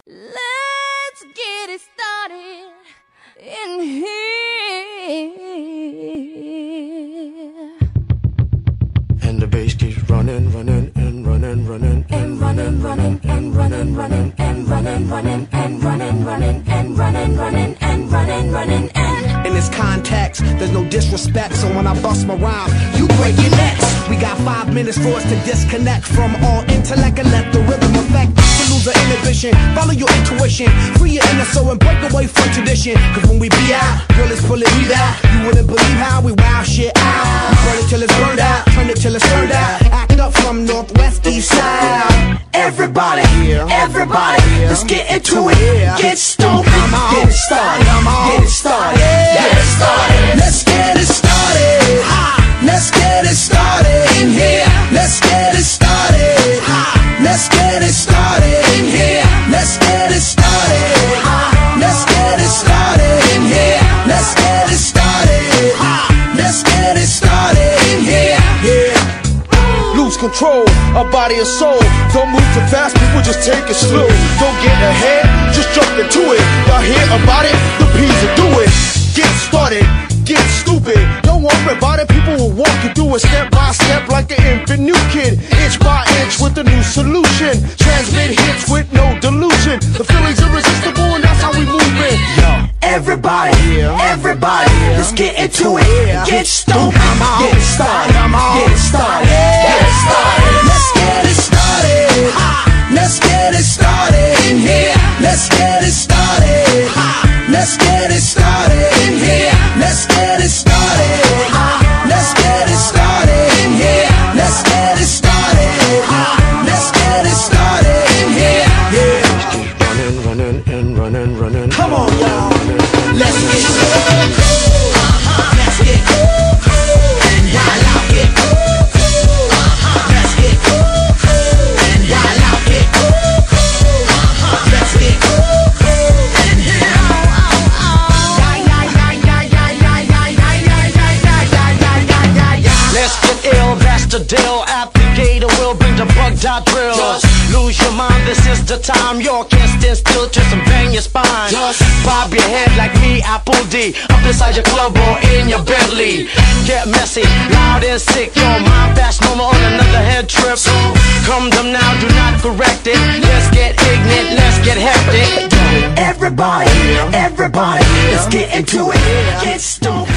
Let's get it started in here. And the bass keeps running, running, and running, running, and running, running, and running, running, and running, running, and running, running, and running, running, and running, running, and in this context, there's no disrespect, so when I bust my rhyme, you break your necks. We got 5 minutes for us to disconnect from all intellect and let the rhythm affect. To lose the inhibition, follow your intuition, free your inner soul and break away from tradition. Cause when we be out, girl, it's pulling me out. You wouldn't believe how we wow shit out. We burn it till it's burned out, turn it till it's turned out. Act up from northwest, east side. Everybody, everybody, let's get into it. Get stoned, get it started, get it started, get it started. Let's get it started. Let's get it started in here. Let's get it started. Let's get it started in here. Let's get it started. Let's get it started in here. Let's get it started. Let's get it started in here. Yeah. Lose control of body and soul. Don't move too fast, people just take it slow. Don't get ahead, just jump into it. Y'all hear about it? The P's will do it. Get started, get stupid. Don't worry about it, people will walk you through it step by step like an infant new kid. Inch by inch with a new solution. Transmit hits with no delusion. The feeling's irresistible and that's how we move it. Yo, everybody, everybody, let's get into it. Get stoned, get it started, get it started, get it started. Let's get it started. Let's get it started in here. Let's get it started. Let's get it started in here. Let's get it started. Let's get it started in here. Let's get it started. Let's get it started in here. Yeah. Running, running, and running, running. Come on, y'all. Let's get it. Let's get it. And y'all like it. Let's get it. And y'all like it. Let's get it. Let's get ill, that's the deal. Applicator will bring the bug-dot drill. Just lose your mind, this is the time. You can't stand still, twist and bang your spine. Just bob your head like me, Apple D. Up inside your club or in your Bentley. Get messy, loud and sick. Your mind fast, no more on another head trip. So come them now, do not correct it. Let's get ignorant, let's get hectic. Everybody, everybody, let's get into it. Get stoned.